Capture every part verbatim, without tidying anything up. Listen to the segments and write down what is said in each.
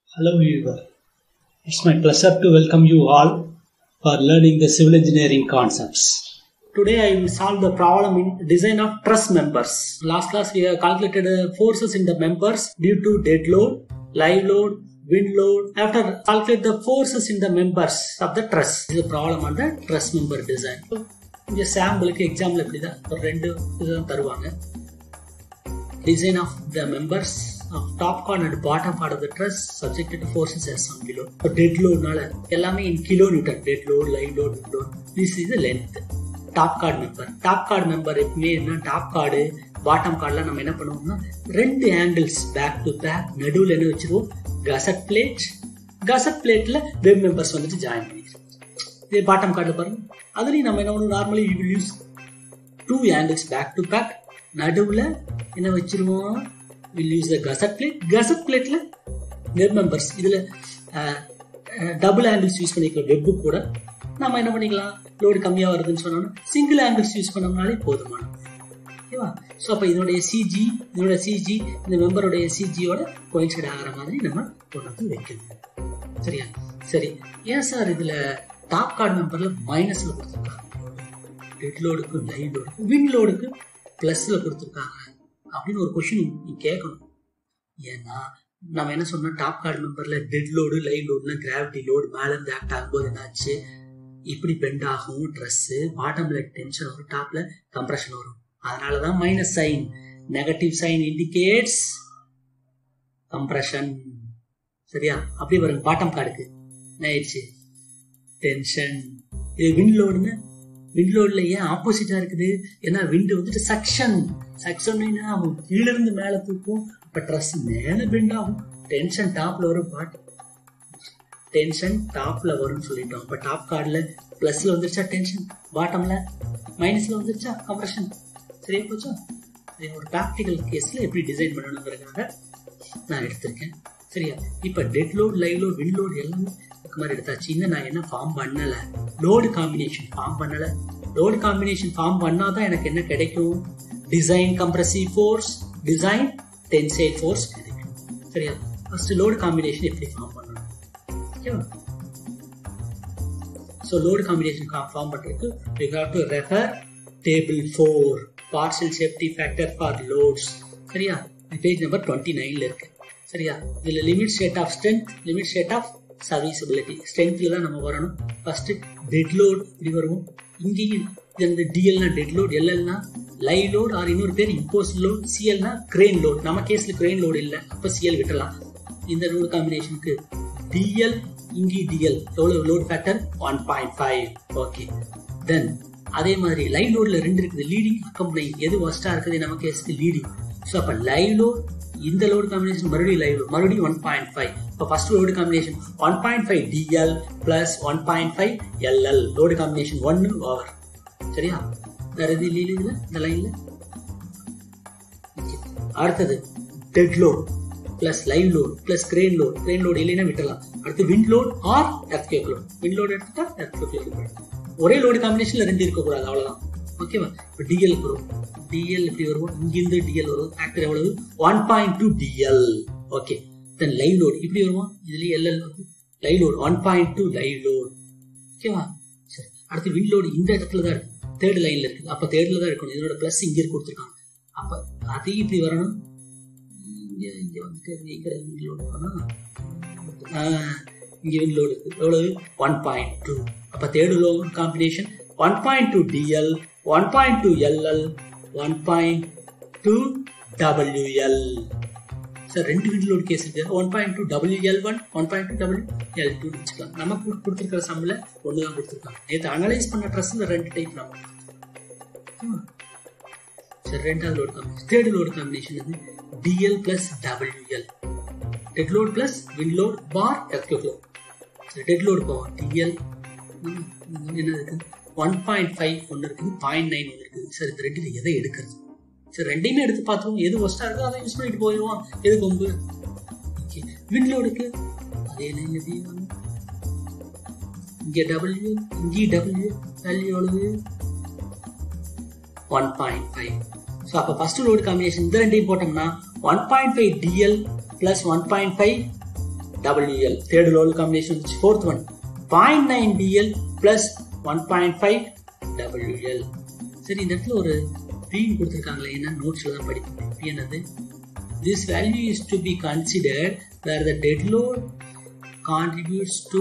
Hello viewer, it's my pleasure to welcome you all for learning the civil engineering concepts. Today I will solve the problem in design of truss members. Last class we have calculated uh, forces in the members due to dead load, live load, wind load. After calculate the forces in the members of the truss. This is the problem on the truss member design. In the sample example design of the members of top chord and bottom part of the truss subjected to forces as shown below. So dead load nala ellame in kilonewton, dead load, live load, wind load. This is the length. Top chord member. Top chord member எப்பவுமே என்ன top chord bottom chordல நம்ம என்ன பண்ணுவோம்னா ரெண்டு angles back to back நடுவுல என்ன வச்சிருவோம் gusset plate. gusset plateல web members வந்துட்டு join பண்ணிடுவோம். இதே bottom chordல பாருங்க. அதுலயும் நம்ம என்ன பண்ணுவோம் normally we will use two angles back to back நடுவுல என்ன வச்சிருவோம் we'll use the gusset plate. gusset plate la web members இதுல double angles யூஸ் பண்ணிக்கலாம். வெப் கூட நாம என்ன பண்ணிக்கலாம் லோட் கம்மியா வருதுன்னு சொன்னோம்னா சிங்கிள் angles யூஸ் பண்ணோம்னாலே போதுமானது. ஓகேவா? சோ அப்ப இதோட cg இதோட cg இந்த மெம்பரோட cg யோட கோயின்சைட் ஆகற மாதிரி நம்ம கொண்டு வந்து வைக்கணும். சரியா? சரி. ஏன் சார் இதுல டாப் கார்ட் மெம்பர்ல மைனஸ்ல கொடுத்திருக்காங்க? டெட் லோடுக்கு லைவ் லோடுக்கு விண்ட் லோடுக்கு பிளஸ்ல கொடுத்திருக்காங்க அப்படின்னு ஒரு क्वेश्चन நீ கேட்கணும். ஏன்னா நம்ம என்ன சொன்னோம் டாப் கார்டு மெம்பர்ல டெட் லோடு லைவ் லோடுனா கிராவிட்டி லோடு மேல இருந்து ஆக்ட் ஆகும்போது என்னாச்சு இப்படி பெண்ட் ஆகும் ட்ரெஸ் பாட்டம்ல டென்ஷன் வரும் டாப்ல கம்ப்ரெஷன் வரும். அதனாலதான் minus sign. Negative sign indicates compression. சரியா? அப்படி வரும் பாட்டம் கார்டுக்கு என்ன ஆயிடுச்சு டென்ஷன். இது விண்ட் லோடுன்னு விண்ட் லோட்ல ஏன் ஆப்போசிட்டா இருக்குது? ஏன்னா விண்ட் வந்துட்டு சக்ஷன் சக்ஷன் ஆகும் கீழ இருந்து மேல தூக்கும். அப்ப ட்ரெஸ் மேல பெண்ட் ஆகும். டென்ஷன் டாப்ல வரும். பாட்டு டென்ஷன் டாப்ல வரும்னு சொல்லிட்டோம். அப்ப டாப் கார்டுல பிளஸ்ல வந்துருச்சா டென்ஷன், பாட்டம்ல மைனஸ்ல வந்துருச்சா கம்ப்ரெஷன். சரியா போச்சா? ஒரு ப்ராக்டிகல் கேஸ்ல எப்படி டிசைன் பண்ணணுங்கிறதுக்காக நான் எடுத்திருக்கேன். சரியா? இப்ப dead load, live load, wind load எல்லாமே மாதிரி எடுத்தாச்சு. இன்னும் நான் என்ன ஃபார்ம் பண்ணல, லோடு காம்பினேஷன் ஃபார்ம் பண்ணல. லோடு காம்பினேஷன் ஃபார்ம் பண்ணாதான் எனக்கு என்ன கிடைக்கும்? Design compressive force, design tensile force கிடைக்கும். சரியா? ஃபர்ஸ்ட் லோடு காம்பினேஷன் எப்படி ஃபார்ம் பண்ணணும்? ஓகேவா? சோ லோடு காம்பினேஷன் ஃபார்ம் பண்றதுக்கு we have to refer table four partial safety factor for loads. சரியா? பேஜ் நம்பர் twenty-nine ல இருக்கு. சரியா? இதுல limit state of strength, limit state of serviceability. ஸ்ட்ரென்த்ல தான் நம்ம வரணும். ஃபர்ஸ்ட் டெட் லோட் இப்படி வருவோம். இங்கேயும் இந்த டிஎல்னா டெட் லோட், எல்எல்னா லைவ் லோட், ஆர் இன்னொரு பேர் இம்போஸ் லோட், சிஎல்னா கிரெயின் லோட். நம்ம கேஸ்ல கிரெயின் லோட் இல்ல, அப்ப சிஎல் விட்டலாம். இந்த லோட் காம்பினேஷனுக்கு டிஎல், இங்கி டிஎல் எவ்வளவு load factor one point five. Okay. Then அதே மாதிரி லைவ் லோட்ல ரெண்டு இருக்குது. Leading, accompany. எது வர்ஸ்டா இருக்குது நம்ம கேஸ்க்கு? லீடிங். சோ அப்ப லைவ் லோட் இந்த லோட் காம்பினேஷன் மறுபடியும் லைவ் லோட் மறுபடியும் ஒன் பாயிண்ட் ஃபைவ். இப்போ first load combination one point five DL plus one point five LL. Load combination ஒன்னு ஓவர். சரியா? வேற எது இல்லையில இந்த லைன்ல. அடுத்தது dead load plus live load plus crane load. Crane load இல்லைன்னா விட்டலாம். அடுத்து wind load or earthquake load. Wind load எடுத்துட்டா எர்த்குவேக் லோட். ஒரே லோடு காம்பினேஷன்ல ரெண்டு இருக்க கூடாது, அவ்வளவுதான். ஓகேவா? இப்போ டிஎல் வரும். டிஎல் இப்படி வருவோம். இங்கிருந்து டிஎல் வரும். ஃபேக்டர் எவ்வளவு? One point two DL. Okay. Then live load இப்படி வருவோம். இதுலயே LL live load one point two live load. ஓகேவா? சரி. அடுத்து விண்ட் லோட் இந்த இடத்துல தான் இருக்கு, தேர்ட் லைன்ல இருக்கு. அப்ப தேர்ட்ல தான் இருக்கணும். இதோட பிளஸ் இங்க கொடுத்துருக்காங்க. அப்ப அதையும் இப்படி வரணும். இங்க இங்க வந்துட்டு இங்க விண்ட் லோட் பண்ணா இங்க விண்ட் லோட் இருக்கு. எவ்வளவு? One point two. அப்ப third load combination one point two DL, one point two LL, one point two WL. Sir ரெண்டு விண்ட் லோட் கேஸ் இருக்கு. One point two W L one, one point two W L two வச்சுக்கலாம். நம்ம கொடுத்துருக்கிற சம்ல ஒன்று தான் கொடுத்துருக்காங்க. நேற்று analyse பண்ண ட்ரெஸ்ல ரெண்டு டைப் நம்ம. சரி, ரெண்டாவது load combination. Third load combination வந்து DL plus WL. Dead load plus wind load பார் எர்த்குவேக் லோட். டெட் லோட் போவோம். டிஎல் என்ன இருக்கு? ஒன் பாயிண்ட் ஃபைவ் ஒன்று இருக்குது, பாயிண்ட் நைன் ஒன்று இருக்குது. சார் இந்த ரெண்டுல எதை எடுக்கிறது? சரி ரெண்டையுமே எடுத்து பார்த்தோம். எது ஒஸ்டா இருக்கோ அதை யூஸ் பண்ணிட்டு போயிடுவோம். எது கொம்பு? விண்ட் லோடுக்கு அதே லைன்ல இங்க டபிள்யூ, இங்கே டபிள்யூ வேல்யூ எவ்வளவு? One point five. ஸோ அப்போ ஃபர்ஸ்ட் லோடு காம்பினேஷன் இந்த ரெண்டையும் போட்டோம்னா one point five DL plus one point five W L. Third load combination. Fourth one, zero point nine D L plus one point five W L. சரி, இந்த இடத்துல ஒரு theme கொடுத்துருக்காங்களே, என்ன நோட்ஸ்ல தான் படிப்போம். என்னது? This value is to be considered where the dead load contributes to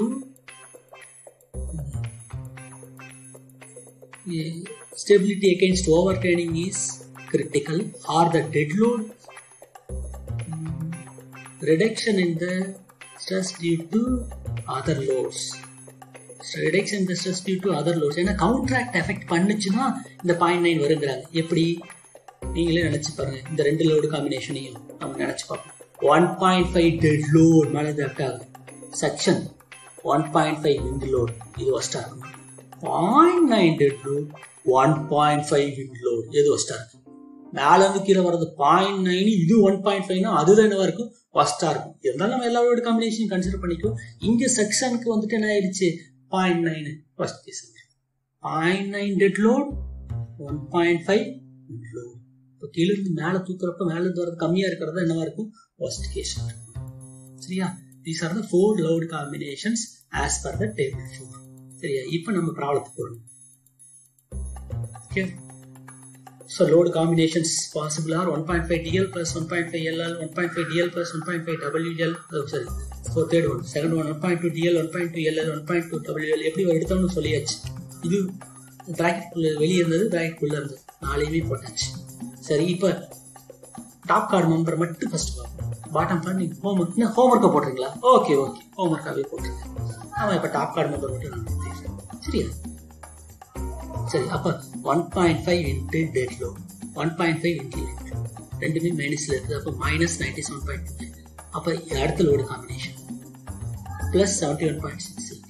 uh, stability against overturning is critical, or the dead load um, reduction in the stress due to other loads. Reduction in the stress due to other loads. ஏன்னா counteract effect பண்ணுச்சுன்னா இந்த point nine வருங்கிறாங்க. எப்படி நீங்களே நினைச்சு பாருங்க. இந்த ரெண்டு load காம்பினேஷனையும் நம்ம நினைச்சு பார்ப்போம். One point five dead load மேலே எஃபெக்ட் ஆகும். Section one point five wind load, இது ஒஸ்டா இருக்கும். Point nine dead load, one point five wind load, எது ஒஸ்டா இருக்கும். மேல இருந்து கீழே வர்றது பாயிண்ட் நைன், இது ஒன் பாயிண்ட் ஃபைவ்னா அதுதான் என்னவா இருக்கும், ஒஸ்டா இருக்கும். இருந்தாலும் நம்ம எல்லா லோடு காம்பினேஷன் கன்சிடர் பண்ணிக்கும். இங்க செக்ஷனுக்கு வந்துட்டு என்ன ஆயிடுச்சு, point nine first case. Point nine dead load, one point five wind load. இப்போ கீழே இருந்து மேலே தூக்குறப்ப மேல இருந்து வரது கம்மியா இருக்கிறது என்னவா இருக்கும், ஃபர்ஸ்ட் கேஸ் இருக்கும். சரியா? These are the four load combinations as per the table four. சரியா? இப்போ நம்ம ப்ராப்ளத்துக்கு போறோம். Okay. So load combinations possible are one point five D L plus one point five L L, one point five D L plus one point five W L. Oh, sorry. So third one, second one, one point two D L, one point two L L, one point two W L. எப்படி எடுத்தோம்னு சொல்லியாச்சு. இது bracket குள்ள வெளியே இருந்தது, bracket குள்ள இருந்தது, நாளையுமே போட்டாச்சு. சரி, இப்போ டாப் கார்டு மெம்பர் மட்டும் ஃபர்ஸ்ட் பார்ப்போம். பாட்டம் கார்டு நீங்க ஹோம்ஒர்க் ஹோம்ஒர்க்கை போட்டுறீங்களா? ஓகே ஓகே ஹோம்ஒர்க்காகவே போட்டுருக்கேன். ஆமாம், இப்போ டாப் கார்டு மெம்பர் மட்டும் நான் தேடுறேன். சரியா? சரி, அப்போ one point five into dead load, one point five into ரெண்டுமே மைனஸ்ல இருக்குது. அப்போ minus ninety seven point two. அப்போ அடுத்த load combination plus seventy one point six eight.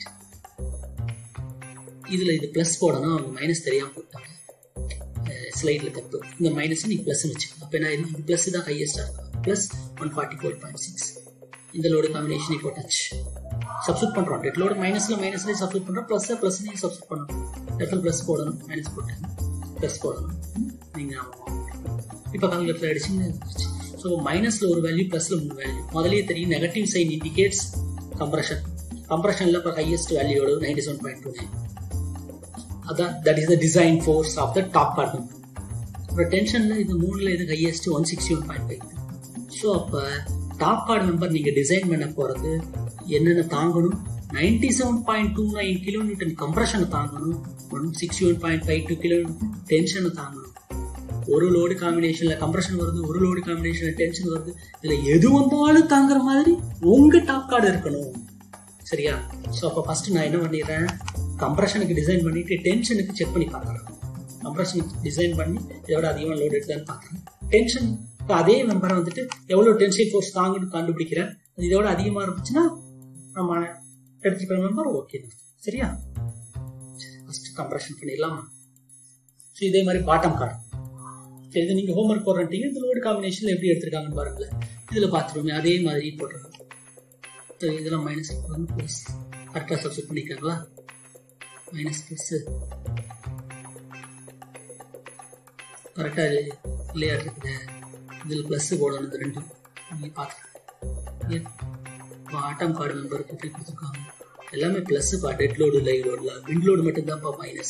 இதுல இது பிளஸ் போடணும், அவங்க மைனஸ் தெரியாம போட்டாங்க. ஸ்லைட்ல தப்பு. இந்த மைனஸ் நீ பிளஸ் வச்சுக்கணும். அப்போ என்ன, இது பிளஸ் தான் ஹையஸ்டா இருக்கும். Plus one forty four point six. இந்த லோடு காம்பினேஷன் போட்டாச்சு. சப்ஸ்டிட் பண்றோம். டெட் லோடு மைனஸ்ல மைனஸ்ல சப்ஸ்டிட் பண்றோம். பிளஸ் பிளஸ்லயும் சப்ஸ்டிட் பண்ணணும். டெஃபல் பிளஸ் போடணும், மைனஸ் போட்டேன், பிளஸ் போடணும். நீங்க இப்போ கால்குலேட்டர் அடிச்சுன்னு. ஸோ மைனஸ்ல ஒரு வேல்யூ, பிளஸ்ல மூணு வேல்யூ. முதலே தெரியும், நெகட்டிவ் சைன் இண்டிகேட்ஸ் கம்ப்ரஷன். கம்ப்ரஷன்ல இப்போ ஹையஸ்ட் வேல்யூவோட ninety seven point two nine. அதான் that is the design force of the top chord. அப்புறம் டென்ஷன்ல இது மூணுல இது highest one sixty one point five. So அப்போ டாப் கார்டு மெம்பர் நீங்க டிசைன் பண்ண போறது என்னென்ன தாங்கணும், ninety seven point two nine kilo newton கம்ப்ரஷனை தாங்கணும், one sixty one point five two kilo newton டென்ஷனை தாங்கணும். ஒரு லோடு காம்பினேஷன்ல கம்ப்ரஷன் வருது, ஒரு லோடு காம்பினேஷன்ல டென்ஷன் வருது. இதுல எது வந்தாலும் தாங்குற மாதிரி உங்க டாப் கார்டு இருக்கணும். சரியா? ஸோ அப்போ ஃபர்ஸ்ட் நான் என்ன பண்ணிடுறேன், கம்ப்ரஷனுக்கு டிசைன் பண்ணிட்டு டென்ஷனுக்கு செக் பண்ணி பார்க்குறேன். கம்ப்ரஷனுக்கு டிசைன் பண்ணி இதோட அதிகமாக லோடு எடுத்தான்னு பார்க்குறேன். டென்ஷன் இப்போ அதே மெம்பரை வந்துட்டு எவ்வளோ டென்ஷன் ஃபோர்ஸ் தாங்கன்னு கண்டுபிடிக்கிறேன். இதோட அதிகமாக இருந்துச்சுன்னா நம்ம எடுத்துக்கிற மெம்பர் ஓகே. சரியா? ஃபர்ஸ்ட் கம்ப்ரஷன் பண்ணிடலாமா? ஸோ இதே மாதிரி பாட்டம் கார்டு. சரி, இது நீங்கள் ஹோம்ஒர்க் போடுறீங்க. இந்த லோடு காம்பினேஷனில் எப்படி எடுத்துருக்காங்கன்னு பாருங்களேன். இதில் பார்த்துருவோமே அதே மாதிரி போட்டுருக்கோம். சரி, இதெல்லாம் மைனஸ் ப்ளஸ் கரெக்டாக சப்ஸ்டிட் பண்ணிக்காங்களா? மைனஸ் ப்ளஸ் கரெக்டாக இல்லையா இருக்குது. இதில் ப்ளஸ் போடணும். இந்த ரெண்டும் நீங்கள் பார்த்துருக்கேன். பாட்டம் கார்டு மெம்பருக்கு எப்படி கொடுத்துருக்காங்க, எல்லாமே பிளஸ். பா டெட் லோடு, லைவ் லோடுல விண்ட் லோடு மட்டும் தான்ப்பா மைனஸ்.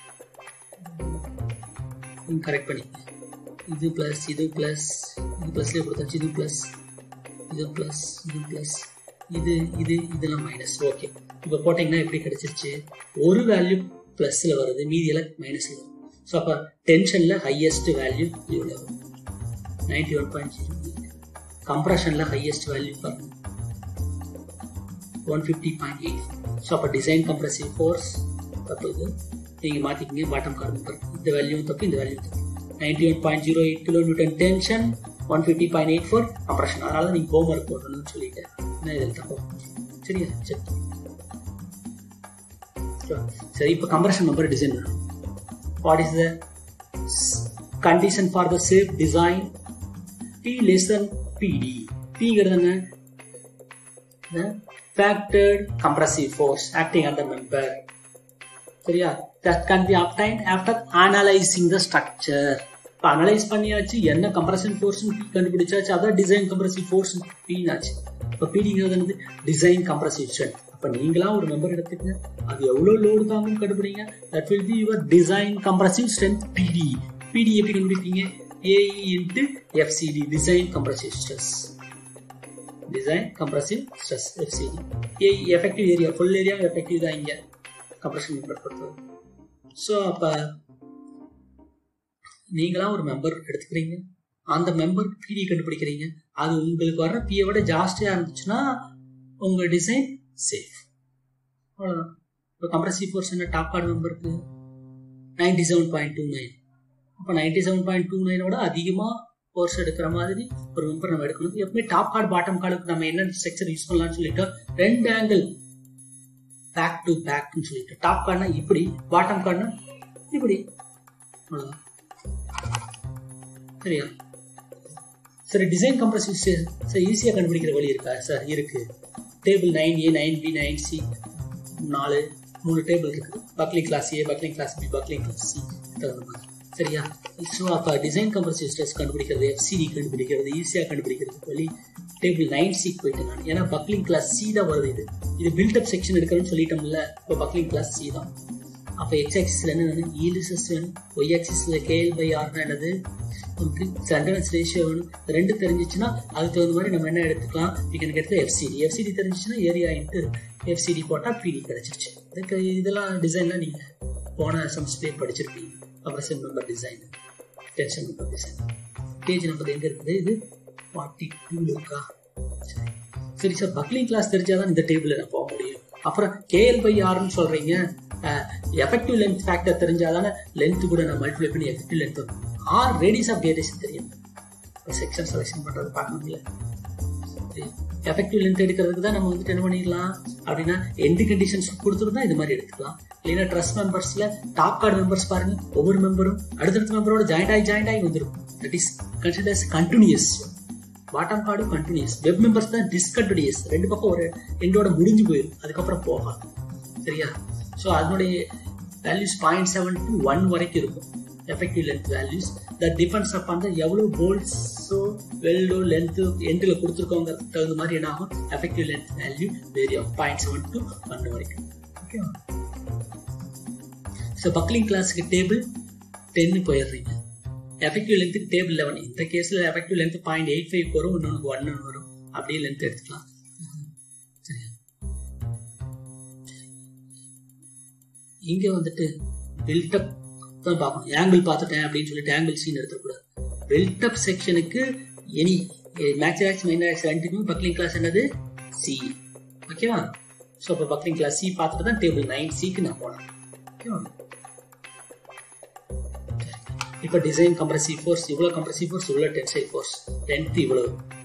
கரெக்ட் பண்ணிக்க. இது பிளஸ், இது பிளஸ், இது பிளஸ்லேயே கொடுத்தாச்சு. இது பிளஸ், இது பிளஸ், இது பிளஸ், இது இது இதெல்லாம் மைனஸ். ஓகே, இப்போ போட்டிங்கன்னா எப்படி கிடைச்சிருச்சு, ஒரு வேல்யூ பிளஸ்ல வருது, மீதி எல்லாம் மைனஸ்ல வருது. ஸோ அப்போ டென்ஷன்ல ஹையஸ்ட் வேல்யூ இவ்வளோ வரும், நைன்டி ஒன் பாயிண்ட் ஜீரோ. கம்ப்ரஷன்ல ஹையஸ்ட் வேல்யூ பாருங்க, one fifty point eight. So அப்போ டிசைன் கம்ப்ரசிவ் ஃபோர்ஸ் தப்பு. இது நீங்கள் மாற்றிக்கிங்க. பாட்டம் கார்டு மெம்பர் இந்த வேல்யூ தப்பு, இந்த வேல்யூ தப்பு. Ninety one point zero eight kilo newton tension, one fifty point eight four compression. அதனால தான் நீங்கள் ஹோம் ஒர்க் போடணும்னு சொல்லிட்டேன். என்ன இதில் தப்பு? சரியா? சரி சரி இப்போ கம்ப்ரஷன் மெம்பர் டிசைன் பண்ணணும். What is the condition for the safe design? P less than P D. P greater than the factored compressive force acting on the member. சரியா? That can be obtained after analyzing the structure. இப்போ analyse பண்ணியாச்சு, என்ன compression force கண்டுபிடிச்சாச்சு, அதான் design compressive force P ஆச்சு. இப்போ பிடிங்கிறது வந்து design compressive strength. அப்போ நீங்களா ஒரு மெம்பர் எடுத்துக்கங்க, அது எவ்வளோ லோடு தாங்கும்னு கண்டுபிடிங்க. That will be your design compressive strength Pd. Pd எப்படி கண்டுபிடிப்பீங்க? Ae into fcd, design compressive stress. Design compressive stress fcd. Ae effective area, full area effective தான் இங்கே கம்ப்ரஷன் மெம்பர் பொறுத்தது. ஸோ அப்போ நீங்களா ஒரு மெம்பர் எடுத்துக்கிறீங்க, அந்த மெம்பர் பிடி கண்டுபிடிக்கிறீங்க. அது உங்களுக்கு வர்ற பியை விட ஜாஸ்தியாக இருந்துச்சுன்னா உங்கள் டிசைன் சேஃப். அவ்வளோதான். இப்போ கம்ப்ரசிவ் ஃபோர்ஸ் என்ன டாப் கார்டு மெம்பருக்கு ninety seven point two nine அப்போ நைன்டி செவன் பாயிண்ட் டூ நைனோட அதிகமாக ஃபோர்ஸ் எடுக்கிற மாதிரி ஒரு மெம்பர் நம்ம எடுக்கணும். எப்பவுமே டாப் கார்டு பாட்டம் கார்டுக்கு நம்ம என்ன ஸ்ட்ரக்சர் யூஸ் பண்ணலாம்னு சொல்லிட்டு ரெண்டு ஆங்கிள் பேக் டு பேக்னு சொல்லிட்டு, டாப் கார்டுனா இப்படி, பாட்டம் கார்டுனா இப்படி. அவ்வளோதான். சரியா? சரி, டிசைன் கம்ப்ரசிவ் சார் ஈஸியாக கண்டுபிடிக்கிற வழி இருக்கா சார்? இருக்கு. Table nine A nine B nine C நாலு மூணு டேபிள் இருக்குது. Buckling class A, buckling class B, buckling class C தகுந்த மாதிரி. சரியா? ஸோ அப்போ டிசைன் கம்ப்ரசிவ் ஸ்ட்ரெஸ் கண்டுபிடிக்கிறது, எஃப்சிடி கண்டுபிடிக்கிறது, ஈஸியாக கண்டுபிடிக்கிறதுக்கு வழி டேபிள் நைன் சிக்கு போயிட்டு நான். ஏன்னா பக்லிங் கிளாஸ் சி தான் வருது. இது இது பில்டப் செக்ஷன் எடுக்கிறேன்னு சொல்லிட்டோம்ல. இப்போ பக்லிங் கிளாஸ் சி தான். அப்போ எக்ஸ் ஆக்சிஸ்ல என்ன, ஈலிசஸ் வேணும். ஒய் ஆக்சிஸ்ல கேஎல் பை ஆர்னா என்னது, சென்டென்ஸ் ரேஷியோ வேணும். ரெண்டு தெரிஞ்சிச்சுன்னா அதுக்கு தகுந்த மாதிரி நம்ம என்ன எடுத்துக்கலாம். இதுக்கு எடுத்து எஃப்சிடி. எஃப்சிடி தெரிஞ்சிச்சுன்னா ஏரியா இன்ட்டு எஃப்சிடி போட்டால் பிடி கிடைச்சிருச்சு. இதுக்கு இதெல்லாம் டிசைன்லாம் நீங்கள் போன செமஸ்டர்லேயே படிச்சிருப்பீங்க. Compression member design, tension member design. Page number எங்கே இருக்குது? இது ஃபார்ட்டி டூ இருக்கா? சரி சரி சார், பக்லிங் கிளாஸ் தெரிஞ்சாதான் இந்த டேபிளில் நான் போக முடியும். அப்புறம் கேஎல் பை ஆர்னு சொல்கிறீங்க. எஃபெக்டிவ் லென்த் ஃபேக்டர் தெரிஞ்சாதானே லென்த்து கூட நான் மல்டிப்ளை பண்ணி எஃபெக்டிவ் லென்த் வரும். ஆர் ரேடியஸ் ஆஃப் டேரேஷன் தெரியும். செக்ஷன் செலெக்ஷன் பண்ணுறது பார்க்கணும்ல. எஃபெக்டிவ் லென்த் எடுக்கிறதுக்கு தான் நம்ம வந்துட்டு என்ன பண்ணிடலாம் அப்படின்னா எண்டு கண்டிஷன்ஸ் கொடுத்துருந்தா இது மாதிரி எடுத்துக்கலாம். இல்லைன்னா ட்ரஸ்ட் மெம்பர்ஸ்ல டாப் கார்டு மெம்பர்ஸ் பாருங்க, ஒவ்வொரு மெம்பரும் அடுத்தடுத்த மெம்பரோட ஜாயிண்ட் ஆகி ஜாயிண்ட் ஆகி வந்துடும். That is considers continuous. Bottom கார்டும் கண்டினியூஸ். வெப் மெம்பர்ஸ் தான் டிஸ்கண்டினியூஸ். ரெண்டு பக்கம் ஒரு எண்டோட முடிஞ்சு போயிடும், அதுக்கப்புறம் போகாது. சரியா? ஸோ அதனுடைய values point seven to one வரைக்கும் இருக்கும். effective length values that depends upon the எவ்வளோ போல்ட்ஸோ வெல்டோ லென்த்து எண்டில் கொடுத்துருக்கோங்க தகுந்த மாதிரி என்ன ஆகும். effective length value vary ஆகும் பாயிண்ட் செவன் டு ஒன் வரைக்கும். ஓகேவா? ஸோ பக்லிங் கிளாஸுக்கு டேபிள் டென்னு போயிடுறீங்க. எஃபெக்டிவ் லென்த்துக்கு டேபிள் லெவன். இந்த கேஸில் effective length point eight five வரும், இன்னொன்று ஒன்னு வரும். அப்படியே லென்த் எடுத்துக்கலாம். சரியா? இங்கே வந்துட்டு பில்டப் தான் பார்க்கணும். ஆங்கிள் பார்த்துட்டேன் அப்படின்னு சொல்லிட்டு ஆங்கிள் சீன் எடுத்துக்கூடாது. பில்டப் செக்ஷனுக்கு எனி மேக்ஸ் மைனஸ் ரெண்டுக்குமே பக்லிங் கிளாஸ் என்னது சி. ஓகேவா? ஸோ அப்போ பக்லிங் கிளாஸ் சி பார்த்துட்டு தான் டேபிள் நைன் சிக்கு நான் போனேன். ஓகேவா? இப்போ டிசைன் கம்ப்ரசிவ் ஃபோர்ஸ் இவ்வளோ, கம்ப்ரசிவ் ஃபோர்ஸ் இவ்வளோ, டென்சைல் ஃபோர்ஸ் லென்த் இவ்வளோ.